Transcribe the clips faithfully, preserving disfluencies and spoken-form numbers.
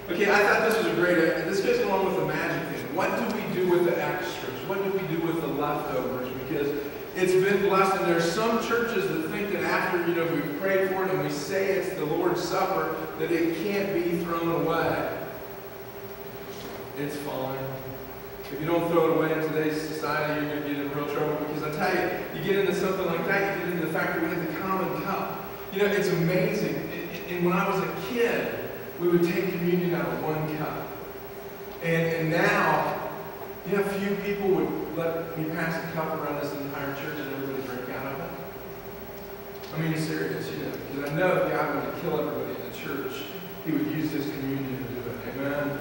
Okay, I thought this was a great idea. This goes along with the magic thing. What do we do with the extras? What do we do with the leftovers? Because it's been blessed, and there's some churches that think that after, you know, we've prayed for it and we say it's the Lord's Supper, that it can't be thrown away. It's fine. If you don't throw it away in today's society, you're going to get in real trouble. Because I tell you, you get into something like that, you get into the fact that we have the common cup. You know, it's amazing. And when I was a kid, we would take communion out of one cup. And, and now, you know, few people would let me pass a cup around this entire church and everybody drink out of it. I mean, serious, you know. Because I know if God wanted to kill everybody in the church, He would use this communion to do it. Amen?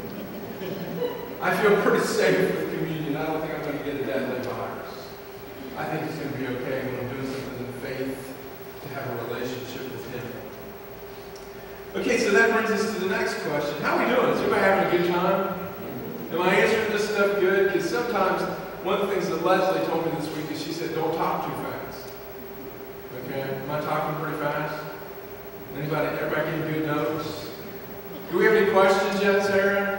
I feel pretty safe with communion. I don't think I'm going to get a deadly virus. I think it's going to be okay when I'm doing something in faith to have a relationship with Him. Okay, so that brings us to the next question. How are we doing? Is everybody having a good time? Am I answering this stuff good? Because sometimes one of the things that Leslie told me this week is she said, don't talk too fast. Okay? Am I talking pretty fast? Anybody, everybody getting good notes? Do we have any questions yet, Sarah?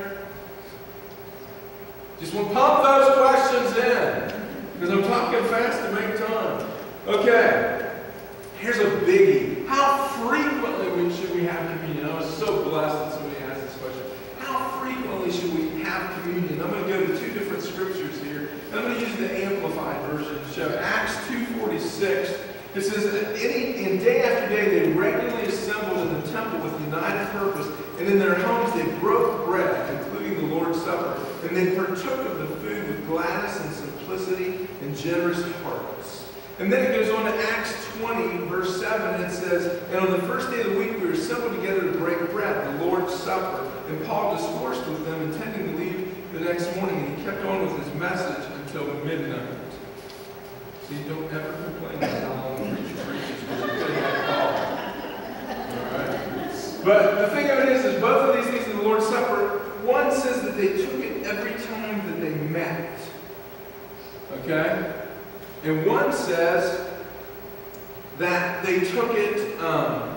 Just want to pump those questions in, because I'm talking fast to make time. Okay, here's a biggie. How frequently should we have communion? I was so blessed that somebody asked this question. How frequently should we have communion? I'm going to go to two different scriptures here. I'm going to use the Amplified version to show Acts two forty-six. It says that any, and day after day they regularly assembled in the temple with united purpose, and in their homes they broke bread, including the Lord's Supper, and they partook of the food with gladness and simplicity and generous hearts. And then it goes on to Acts twenty, verse seven, and it says, and on the first day of the week we were assembled together to break bread, the Lord's Supper. And Paul discoursed with them, intending to leave the next morning, and he kept on with his message until midnight. So you don't ever complain about how long the preacher preaches, because you're going to have a call. All right? But the thing of it is, is both of these things in the Lord's Supper, one says that they took it every time that they met. Okay? And one says that they took it um,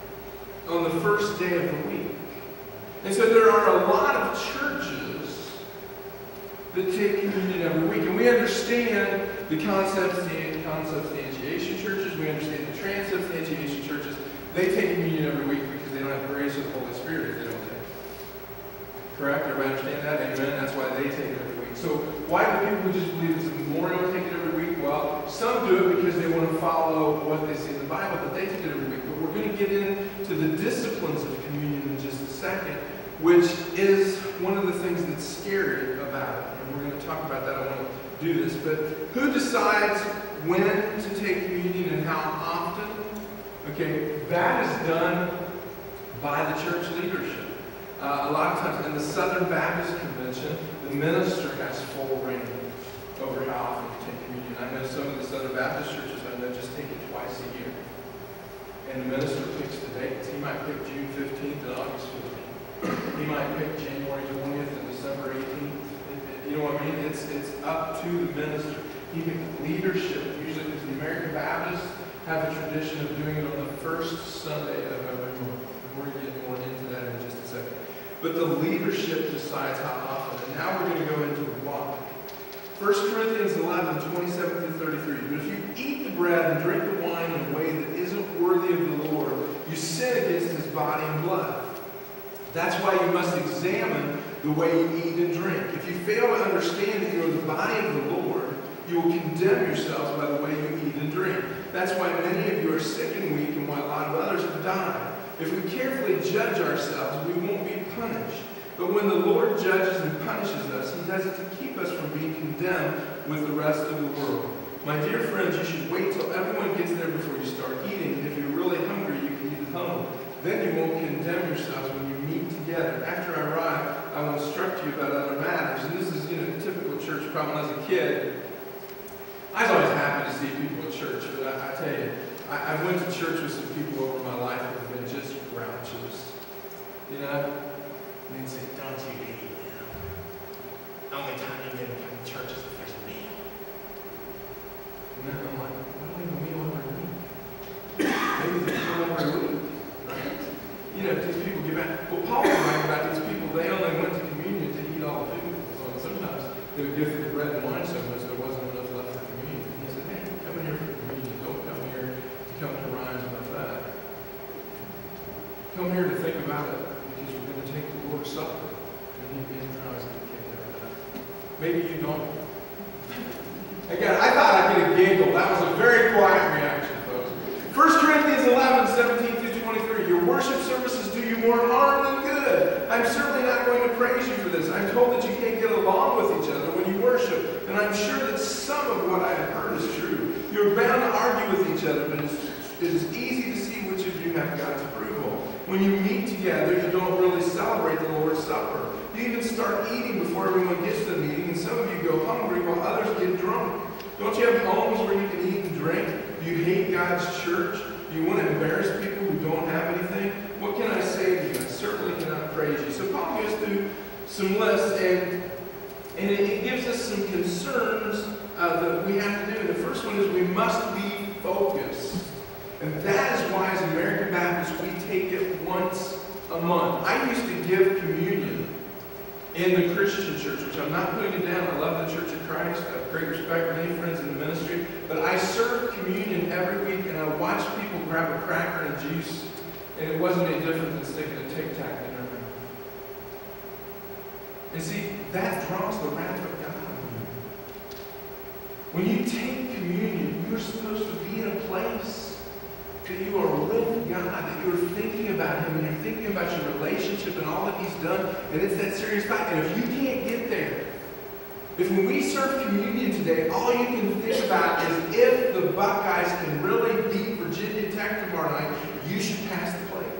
on the first day of the week. And so there are a lot of churches that take communion every week. And we understand the consubstantiation churches. We understand the transubstantiation churches. They take communion every week because they don't have the grace of the Holy Spirit if they don't take it. Correct? Everybody understand that? Amen? That's why they take it every week. So why do people who just believe it's a memorial take it every week? Well, some do it because they want to follow what they see in the Bible, but they take it every week. But we're going to get into the disciplines of communion in just a second, which is one of the things that's scary about it. And we're going to talk about that. I want to do this. But who decides when to take communion and how often? Okay, that is done by the church leadership. Uh, a lot of times in the Southern Baptist Convention, the minister has full reign over how often you take communion. I know some of the Southern Baptist churches, I know, just take it twice a year. And the minister picks the dates. He might pick June fifteenth and August fifteenth. He might pick January twentieth and December eighteenth. You know what I mean? It's, it's up to the minister. He can leadership, usually because the American Baptists have a tradition of doing it on the first Sunday of November. We're going to get more into that in just a second. But the leadership decides how often. And now we're going to go into why. First Corinthians eleven, twenty-seven through thirty-three. But if you eat the bread and drink the wine in a way that isn't worthy of the Lord, you sin against His body and blood. That's why you must examine the way you eat and drink. If you fail to understand that you are the body of the Lord, you will condemn yourselves by the way you eat and drink. That's why many of you are sick and weak, and why a lot of others have died. If we carefully judge ourselves, we won't be punished. But when the Lord judges and punishes us, He does it to keep us from being condemned with the rest of the world. My dear friends, you should wait till everyone gets there before you start eating. And if you're really hungry, you can eat at home. Then you won't condemn yourselves when you meet together. After I arrive, I will instruct you about other matters. And this is, you know, the typical church problem. As a kid, I was always happy to see people at church, but I, I tell you, I, I went to church with some people over my life who have been just grouches. You know? And they'd say, don't you eat, you know? The only time you get to come to church is if there's a meal. And then I'm like, why do I have a meal every week? Maybe there's a meal every week, right? You know, these people give out. Well, Paul was writing about these gifted the bread and wine so much there wasn't enough left for communion. And he said, hey, come in here for communion. Don't come here to come to rhymes about that. Come here to think about it because we're going to take the Lord's Supper. And he and I was going to kick that. Maybe you don't. Again, I thought I'd get a giggle. That was a very quiet reaction, folks. First Corinthians eleven, seventeen through twenty-three. Your worship services do you more harm than good. I'm certainly not going to praise you for this. I'm told that you can't get along with each other when you worship. And I'm sure that some of what I have heard is true. You're bound to argue with each other, but it's, it is easy to see which of you have God's approval. When you meet together, you don't really celebrate the Lord's Supper. You even start eating before everyone gets to the meeting, and some of you go hungry while others get drunk. Don't you have homes where you can eat and drink? Do you hate God's church? Do you want to embarrass people who don't have anything? What can I say to you? I certainly cannot praise you. So Paul goes through some lists, and, and it, it gives us some concerns uh, that we have to do. And the first one is we must be focused. And that is why, as American Baptists, we take it once a month. I used to give communion in the Christian church, which I'm not putting it down. I love the Church of Christ. I have great respect for any friends in the ministry. But I served communion every week, and I watched people grab a cracker and a juice, and it wasn't any different than sticking a Tic Tac in their mouth. And see, that draws the wrath of God. When you take communion, you're supposed to be in a place that you are with God, that you're thinking about Him, and you're thinking about your relationship and all that He's done, and it's that serious thought. And if you can't get there, if when we serve communion today, all you can think about is if the Buckeyes can really beat Virginia Tech tomorrow night, you should pass the plate.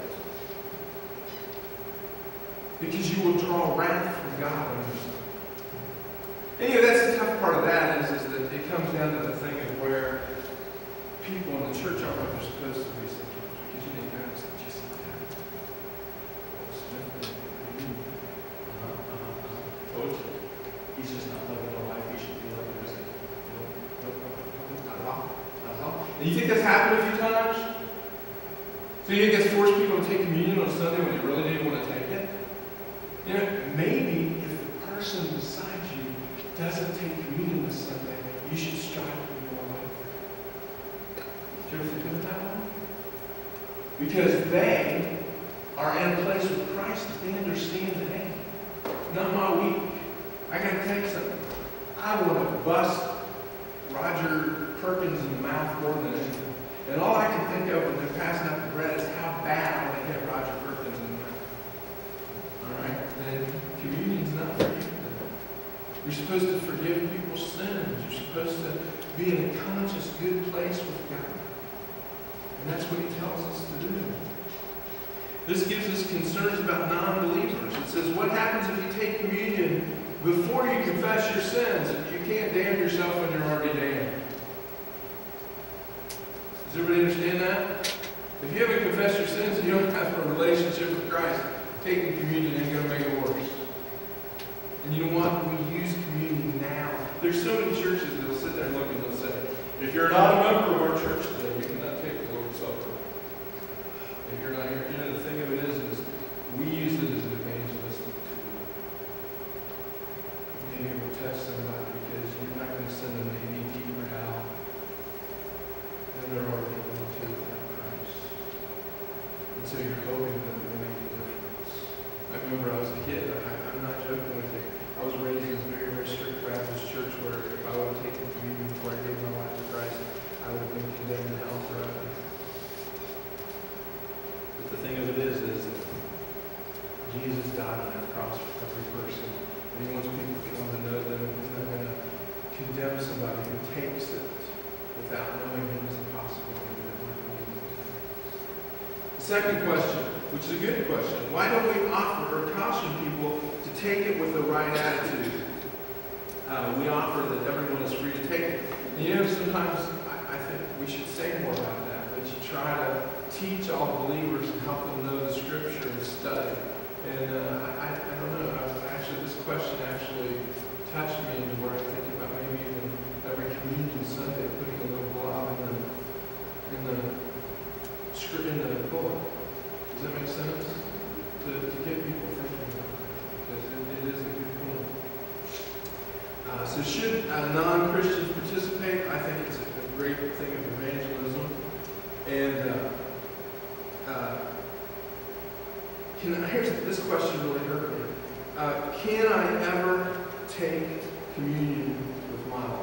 Because you will draw wrath from God on yourself. Anyway, that's the tough part of that is, is that it comes down to the thing of where people in the church are what they're supposed to be sometimes. Because you need guys that just like that. Uh-huh, uh-huh, uh-huh. Told you. He's just not loving the life he should be living, is he? No, no, no, no, not at all. Not at all. And you think that's happened a few times? So you think that's forced people to take communion on Sunday when they really didn't want to take it? You know, maybe if the person beside you doesn't take communion this Sunday, you should strive to be more like them. Did you ever think of it that way? Because they are in a place with Christ that they understand that, hey, not my week. I got to tell you something. I want to bust Roger Perkins in the mouth more than anything. And all I can think of when they're passing out the bread is how bad I want to hit Roger Perkins in the mouth. All right? Then communion's not for you. You're supposed to forgive people's sins. You're supposed to be in a conscious, good place with God. And that's what He tells us to do. This gives us concerns about non-believers. It says, what happens if you take communion before you confess your sins? You can't damn yourself when you're already damned. Does everybody understand that? If you haven't confessed your sins and you don't have a relationship with Christ, taking communion ain't going to make it worse. And you know what? We use communion now. There's so many churches that will sit there and look and they'll say, if you're not a member of our church today, you cannot take the Lord's Supper. If you're not here, you know, the thing of it is, is we use it as an evangelistic tool. Being able to touch somebody because you're not going to send them to any deeper hell than they're already going to without Christ. And so you're hoping that it will make a difference. I remember I was a kid. I, I'm not joking with you. I was raised in a very, very strict Baptist church where if I would have taken communion before I gave my life to Christ, I would have been condemned to hell forever. But the thing of it is, is that Jesus died on that cross for every person. And He wants people to come to know them. He's not going to condemn somebody who takes it without knowing Him as a possibility. The second question, which is a good question, why don't we offer or caution people to take it with the right attitude? Uh, we offer that everyone is free to take it. And you know, sometimes I, I think we should say more about that. We should try to teach all believers and help them know the Scripture and study. And uh, I, I don't know, I was actually, this question actually touched me into where I think about maybe even every communion Sunday putting a little blob in the, in the script in the bullet. Does that make sense? To, to get people thinking about it. Because it, it is a good point. Uh, so so should uh, non-Christians participate? I think it's a, a great thing of evangelism. And uh, uh, can I, here's this question really hurt me. Uh, can I ever take communion with my life?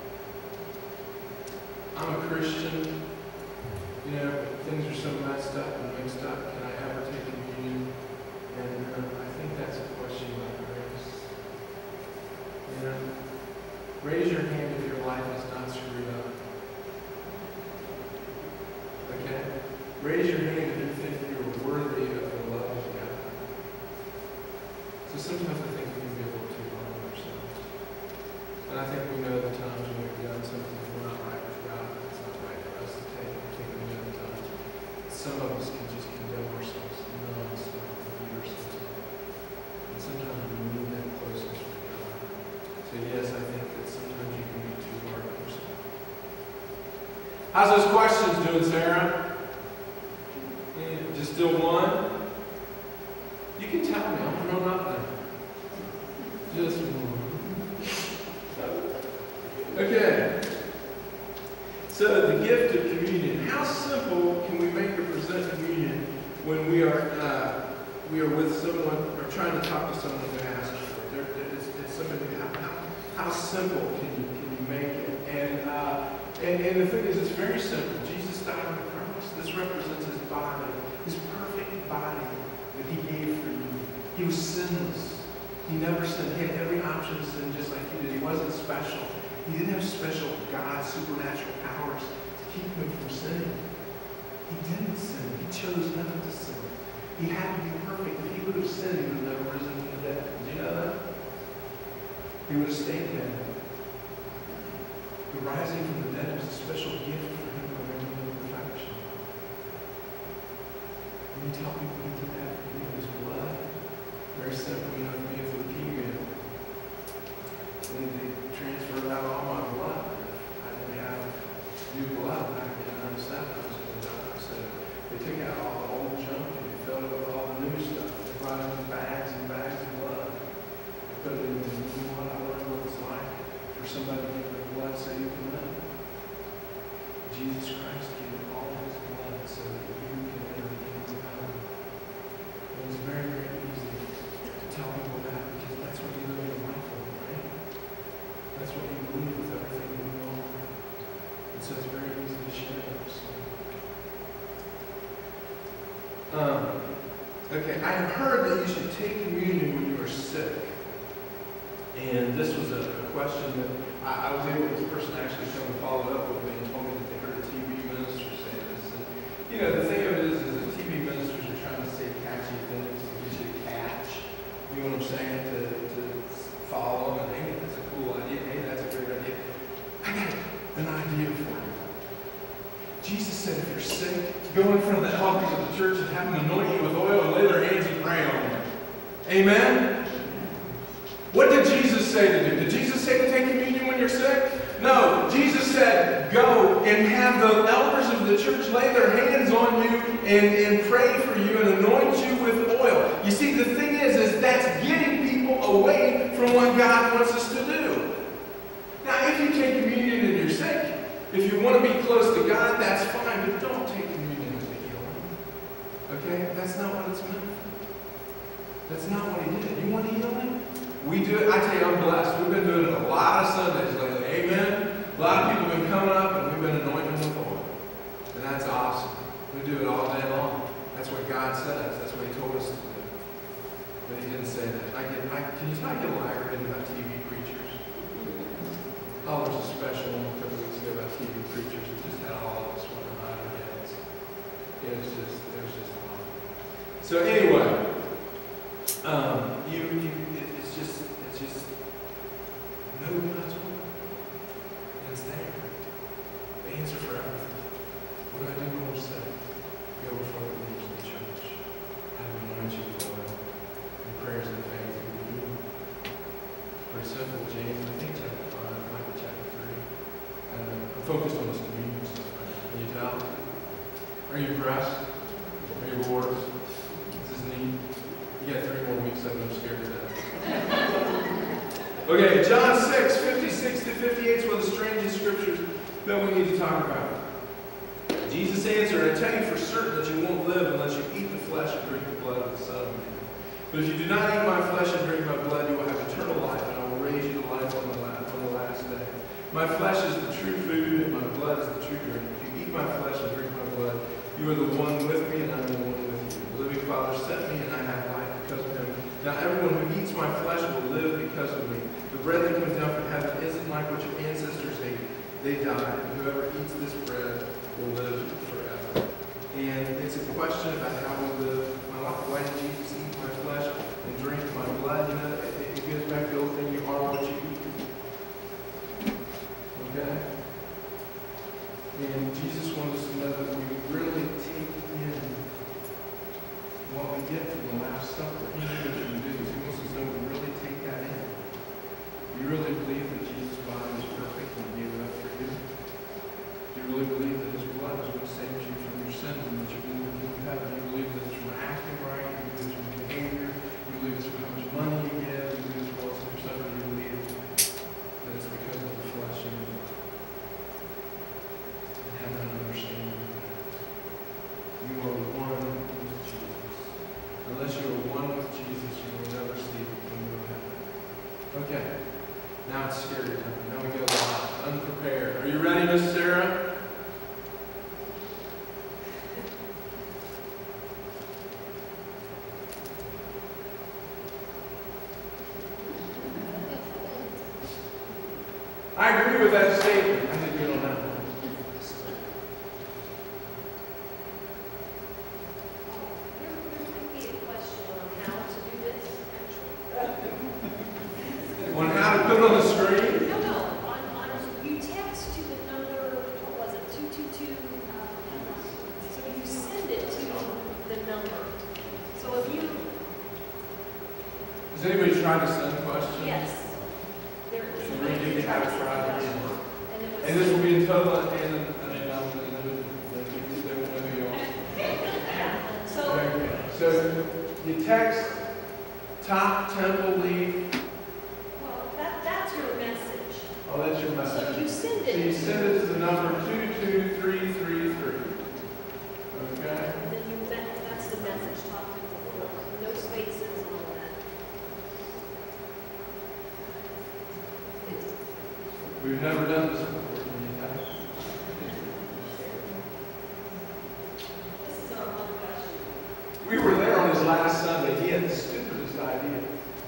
I'm a Christian. You know, things are so messed up and mixed up. Can I ever take communion? And uh, I think that's a question about grace. You know, raise your hand if your life is not screwed up. Okay? Raise your hand if you think you're worthy of the love of God. So sometimes I think we can be a little too hard on ourselves. And I think we know the times when we've done something that's not right with God, and it's not right for us to take. I think we know the times. Some of us can just condemn ourselves, numb ourselves, beat ourselves up. And sometimes we need that closeness with God. So yes, I think that sometimes you can be too hard on yourself. How's those questions doing, Sarah? Yeah, just still one? You can tell me, I'm grown up now. Just one. Okay. So the gift of communion. How simple can we make or present communion when we are uh, we are with someone or trying to talk to someone who asks for it? There, there, it's, it's somebody. How, how, how simple can you can you make it? And, uh, and and the thing is, it's very simple. Jesus died on the cross. This represents his body, his perfect body that he gave for you. He was sinless. He never sinned. He had every option to sin just like you did. He wasn't special. He didn't have special God, supernatural powers to keep him from sinning. He didn't sin. He chose not to sin. He had to be perfect. If he would have sinned, he would have never risen from the dead. Did you know that? He would have stayed dead. The rising from the dead was a special gift for him to bring him perfection. When you tell people he did that for you, his blood, very simple, you know, for me as leukemia. When they transferred out all my blood, I didn't have new blood. I didn't understand I was going to die. So they took out all the old junk and they filled it with all the new stuff. They brought in bags and bags of blood. They put it in the new blood. I learned what it's like for somebody to give their blood so you can live. Jesus Christ gave all his blood so that you can enter the kingdom of heaven. It was very, very easy to tell people that because that's what you live your life for, right? That's what you believe with everything you know. And so it's very easy to share those. Um, okay, I have heard that you should take communion when you are sick. And this was a, a question that I, I was able, this person actually come and follow up with me and told me that they heard a T V minister say this. And, you know, the thing of it is, is that T V ministers are trying to say catchy things to get you to catch. You know what I'm saying? To, to follow them and hey, that's a cool idea. Hey, that's a great idea. I got an idea for you. Jesus said if you're sick, go in front of the elders of the church and have them anoint you with oil and lay their hands and pray on you. Amen? What did Jesus say to do? Did Jesus say to take communion when you're sick? No. Jesus said, go and have the elders of the church lay their hands on you and, and pray for you and anoint you with oil. You see, the thing is, is that's getting people away from what God wants us to do. Now, if you take communion and you're sick, if you want to be close to God, that's fine, but don't take communion as a healing. Okay? That's not what it's meant for. That's not what he did. You want healing? We do it. I tell you, I'm blessed. We've been doing it a lot of Sundays lately. Amen? A lot of people have been coming up and we've been anointing them with oil. And that's awesome. We do it all day long. That's what God says. That's what he told us to do. But he didn't say that. I get, I, can you tell I get a little aggravated about T V preachers? Oh, there's a special one a couple weeks ago about T V preachers that just had all of us wondering how our heads. It was just, it was just awful. So anyway, um, you, you, it, it's just, it's just, know God's word. And it's there. The answer for everything. What do I do when we're sick? Go before the leaders of the church. Have them anoint you with oil. And prayers and faith. Very simple. James, I think chapter five, Michael chapter three. And uh, I'm focused on this communion stuff. Can you tell? Are you impressed? Are you bored? This is neat. You got three more weeks of it. I'm scared to death. Okay, John six, fifty fifty-six to fifty-eight is one of the strangest scriptures that we need to talk about. Jesus answered, I tell you for certain that you won't live unless you eat the flesh and drink the blood of the Son of Man. But if you do not eat my flesh and drink my blood, you will have eternal life, and I will raise you to life on the last, on the last day. My flesh is the true food, and my blood is the true drink. If you eat my flesh and drink my blood, you are the one with me, and I am the one with you. The living Father sent me, and I have life because of him. Now everyone who eats my flesh will live because of me. The bread that comes down from heaven isn't like what your ancestors ate. They died, and whoever eats this bread will live forever. And it's a question about how we live my life. Why did Jesus eat my flesh and drink my blood? You know, it, it goes back to the old thing, you are what you eat. Okay? And Jesus wants us to know that we really take in what we get from the Last Supper. He knows what we do. He wants us to know we really take that in. You really believe that Jesus' body is perfect and gave it up for you? Do you really believe that his blood is what saves you from your sins and that you believe in the heaven? Do you believe that it's from acting right? Do you believe it's from behavior? Do you believe it's from how much money you give? Do you believe it's from all this other stuff? Or do you believe that it's because of the flesh and, and having an understanding of that? You are one with Jesus. Unless you are one with Jesus, you will never see the kingdom of heaven. Okay. Now it's scary time. Now we go live. Unprepared. Are you ready, Miss Sarah? I agree with that statement. I did good on that one. There might be a question on how to do this, actually. On how to put it on the screen? No, no, on, on, you text to the number, what was it, two two two, um, so you send it to the number. So if you, Has anybody tried to send questions? yes. There is. So we're going to have it Friday. And it was- And this will be in total, and, and, and um, they won't know who you are. Yeah, so, Okay. So you text top temple leaf. well, that, that's your message. Oh, that's your So message. you send So you it, send it to the number two two three three three. Okay? and then you, that, that's the message, top to the floor, no spaces and all that. We've never done this before. Can you tell? This is our one question. We were there on his last Sunday. He had the stupidest idea.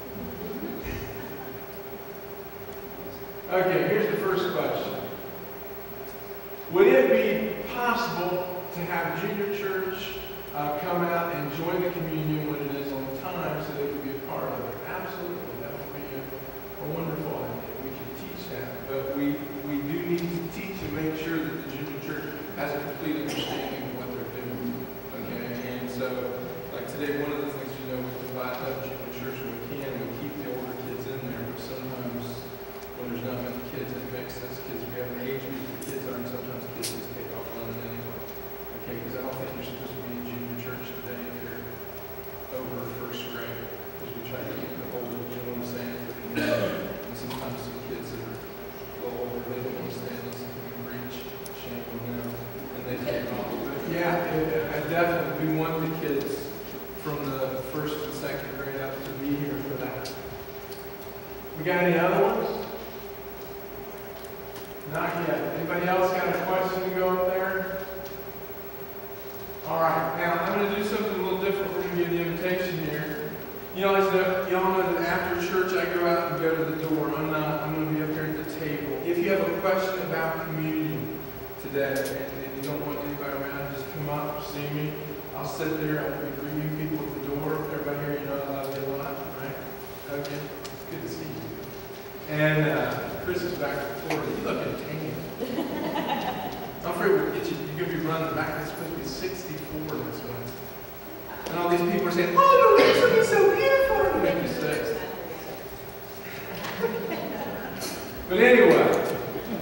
Okay, here's the first question. Would it be possible to have junior church uh, come out and join the communion when it is on time so they could be a part of it? Absolutely. That would be a, a wonderful idea. We could teach that. But we, we do need to teach and make sure that the junior church has a complete understanding of what they're doing. Okay? And so, like today, one of the things, you know, we divide up junior church when we can. We keep the older kids in there, but sometimes when there's not many kids, it makes sense because we have an age group the kids are, and sometimes kids just take off running anyway. Okay, because I don't think you're supposed to be in junior church today if you're over first grade, because we try to keep the older, you know what I'm saying? And sometimes some kids that are a little older, they don't want to stay and listen to me preach, shame on them, and they take off. But yeah, it, I definitely, we want the kids from the first and second grade up to be here for that. We got any other ones? Not yet. Anybody else got a question to go up there? All right. Now, I'm going to do something a little different. We're going to give the invitation here. You know, as the, y'all know that after church, I go out and go to the door. I'm not, I'm going to be up here at the table. If you have a question about communion today, and, and you don't want anybody around, just come up, see me. I'll sit there. I'll be greeting people at the door. Everybody here, you know I love you a lot, right? Okay. It's good to see you. And uh, Chris is back from Florida. You look tan. I'm afraid we'll get you. You're going to be running back. It's supposed to be sixty-four this Wednesday. And all these people are saying, "Oh, the lakes will be so beautiful." It'll make you sick. But anyway,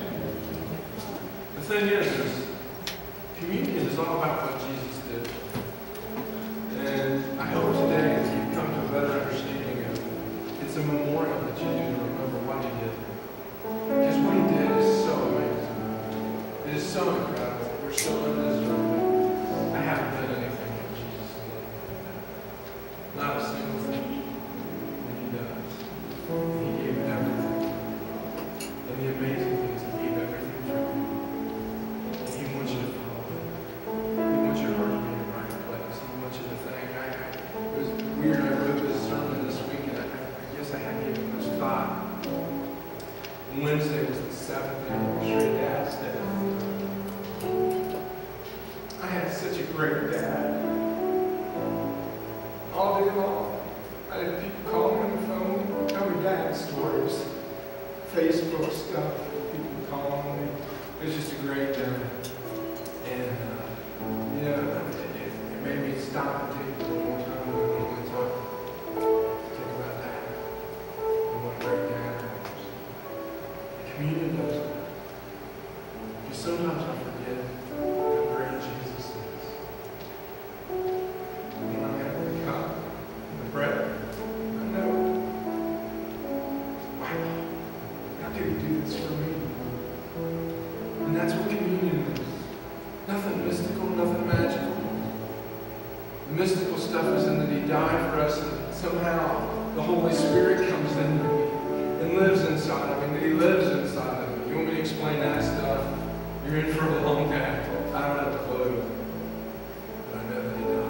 the thing is, is, communion is all about what Jesus did. And I hope today that you come to a better understanding of it. It's a memorial that you do to remember what he did. stories, Facebook stuff, people calling me. It was just a great dinner. And, uh, yeah, it, it, it made me stop and take a little more time than I normally talk. Think about that. And what a great dad I was. The communion does that. Because sometimes I forget how great Jesus is. When I have the cup and the bread, I know, wow, how did he do this for me? And that's what communion is. Nothing mystical, nothing magical. The mystical stuff is in that he died for us and somehow the Holy Spirit comes in me and lives inside of me, that he lives inside of me. You want me to explain that stuff? You're in for a long day. I don't have a clue. But I know that he died.